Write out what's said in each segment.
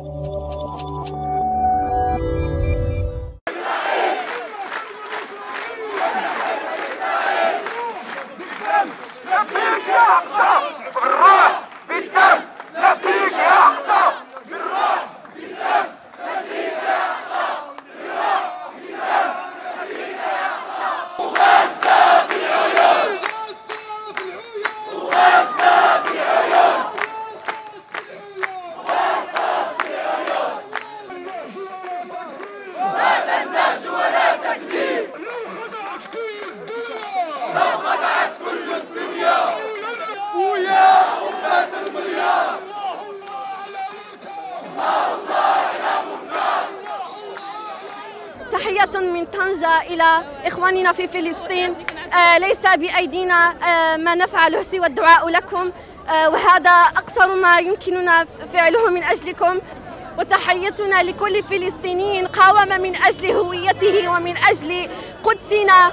تحية من طنجة إلى إخواننا في فلسطين. ليس بأيدينا ما نفعله سوى الدعاء لكم، وهذا أقصر ما يمكننا فعله من أجلكم. وتحيتنا لكل فلسطيني قاوم من أجل هويته ومن أجل قدسنا.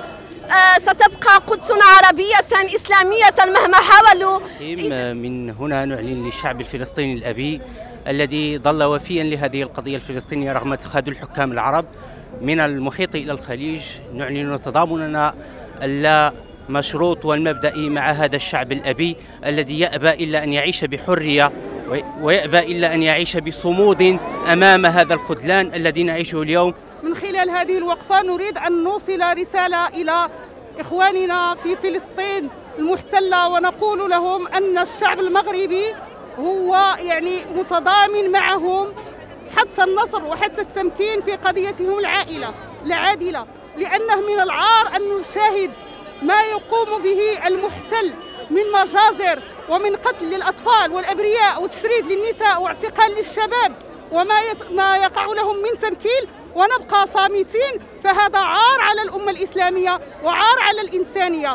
ستبقى قدسنا عربية إسلامية مهما حاولوا. من هنا نعلن للشعب الفلسطيني الأبي الذي ظل وفيا لهذه القضية الفلسطينية رغم تخاذل الحكام العرب من المحيط إلى الخليج، نعلن تضامننا اللا مشروط والمبدئي مع هذا الشعب الأبي الذي يأبى إلا أن يعيش بحرية ويأبى إلا أن يعيش بصمود أمام هذا الخذلان الذي نعيشه اليوم. من خلال هذه الوقفة نريد أن نوصل رسالة إلى إخواننا في فلسطين المحتلة، ونقول لهم أن الشعب المغربي هو متضامن معهم حتى النصر وحتى التمكين في قضيتهم العادلة، لأنه من العار أن نشاهد ما يقوم به المحتل من مجازر ومن قتل للأطفال والأبرياء وتشريد للنساء واعتقال للشباب وما يقع لهم من تنكيل، ونبقى صامتين. فهذا عار على الأمة الإسلامية وعار على الإنسانية.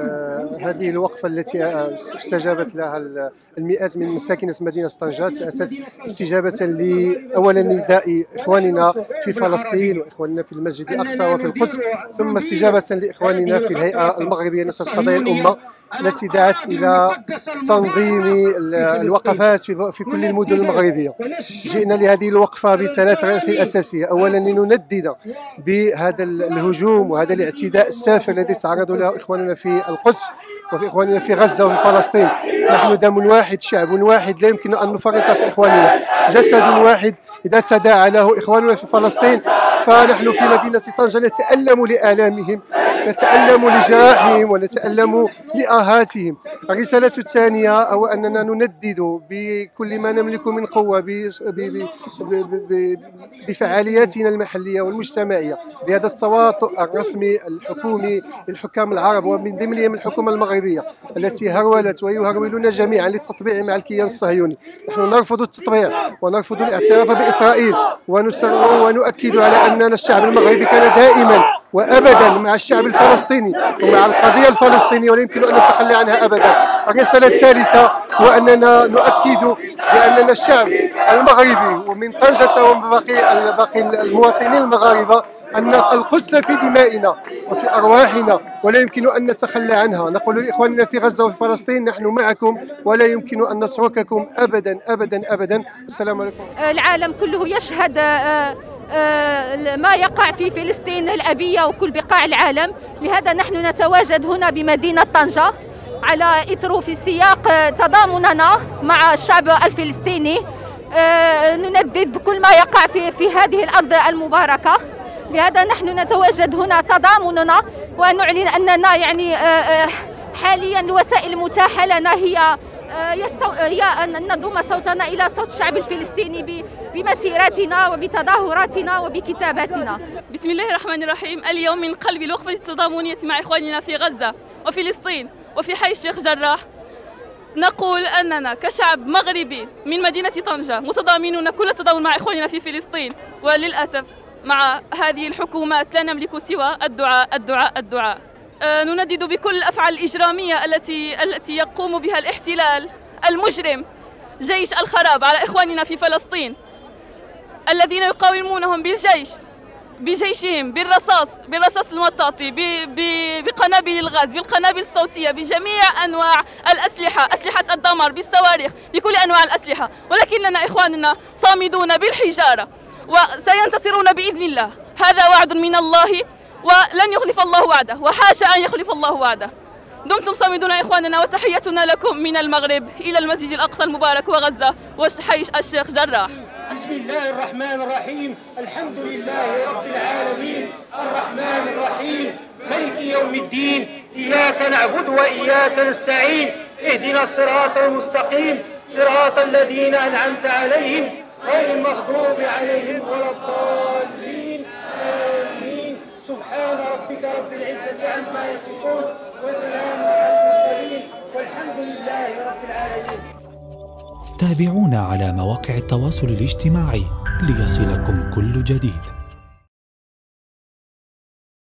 هذه الوقفة التي استجابت لها المئات من مساكنة مدينة طنجة أتت استجابة أولا نداء إخواننا في فلسطين وإخواننا في المسجد الأقصى وفي القدس، ثم استجابة لإخواننا في الهيئة المغربية لنصرة قضايا الأمة التي دعت إلى تنظيم الوقفات في كل المدن المغربية. جئنا لهذه الوقفة بثلاث رئيسيات أساسية. أولا لنندد بهذا الهجوم وهذا الاعتداء السافر الذي تعرض له إخواننا في القدس وفي إخواننا في غزة وفي فلسطين. نحن دم واحد، شعب واحد، لا يمكن أن نفرط في إخواننا. جسد واحد إذا تداعى له إخواننا في فلسطين، فنحن في مدينة طنجة نتألم لآلامهم، نتألم لجراحهم ونتألم لآهاتهم. الرسالة الثانية هو أننا نندد بكل ما نملك من قوة بفعالياتنا المحلية والمجتمعية بهذا التواطؤ الرسمي الحكومي للحكام العرب ومن ضمنهم الحكومة المغربية التي هرولت ويهرولون جميعا للتطبيع مع الكيان الصهيوني. نحن نرفض التطبيع ونرفض الاعتراف بإسرائيل، ونؤكد على أن الشعب المغربي كان دائما وابدا مع الشعب الفلسطيني ومع القضيه الفلسطينيه ولا يمكن ان نتخلى عنها ابدا. الرساله الثالثه هو اننا نؤكد باننا الشعب المغربي ومن طنجه ومن باقي المواطنين المغاربه ان القدس في دمائنا وفي ارواحنا ولا يمكن ان نتخلى عنها. نقول لاخواننا في غزه وفي فلسطين نحن معكم ولا يمكن ان نترككم ابدا ابدا ابدا. السلام عليكم. العالم كله يشهد ما يقع في فلسطين الأبية وكل بقاع العالم، لهذا نحن نتواجد هنا بمدينة طنجة على إثر في سياق تضامننا مع الشعب الفلسطيني. نندد بكل ما يقع في هذه الأرض المباركة، لهذا نحن نتواجد هنا تضامننا ونعلن أننا حاليا الوسائل المتاحة لنا هي أن نضم صوتنا إلى صوت الشعب الفلسطيني بمسيراتنا وبتظاهراتنا وبكتاباتنا. بسم الله الرحمن الرحيم. اليوم من قلب الوقفة التضامنية مع إخواننا في غزة وفلسطين وفي حي الشيخ جراح نقول أننا كشعب مغربي من مدينة طنجة متضامنون كل التضامن مع إخواننا في فلسطين، وللأسف مع هذه الحكومات لا نملك سوى الدعاء الدعاء الدعاء. نندد بكل الأفعال الإجرامية التي يقوم بها الاحتلال المجرم جيش الخراب على إخواننا في فلسطين الذين يقاومونهم بالجيش بجيشهم بالرصاص المطاطي، بقنابل الغاز، بالقنابل الصوتية، بجميع أنواع الأسلحة، أسلحة الدمار، بالصواريخ، بكل أنواع الأسلحة. ولكننا إخواننا صامدون بالحجارة وسينتصرون بإذن الله. هذا وعد من الله ولن يخلف الله وعده، وحاشا أن يخلف الله وعده. دمتم صامدون إخواننا، وتحيتنا لكم من المغرب إلى المسجد الأقصى المبارك وغزة وحي الشيخ جراح. بسم الله الرحمن الرحيم. الحمد لله رب العالمين الرحمن الرحيم ملك يوم الدين. إياك نعبد وإياك نستعين. اهدنا الصراط المستقيم صراط الذين أنعمت عليهم غير المغضوب عليهم ولا الضالين. آمين. سبحان ربك رب العزة عما يصفون وسلام على المرسلين والحمد لله رب العالمين. تابعونا على مواقع التواصل الاجتماعي ليصلكم كل جديد.